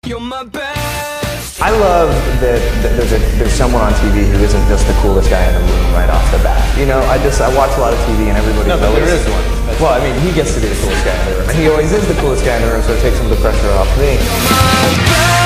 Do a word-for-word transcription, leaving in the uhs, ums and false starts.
You're my best. I love that, that there's a, there's someone on T V who isn't just the coolest guy in the room right off the bat. You know, I just I watch a lot of T V and everybody. No, but always, there is one. That's well, I mean, he gets to be the coolest guy in the room, and he always is the coolest guy in the room, so it takes some of the pressure off me. You're my best.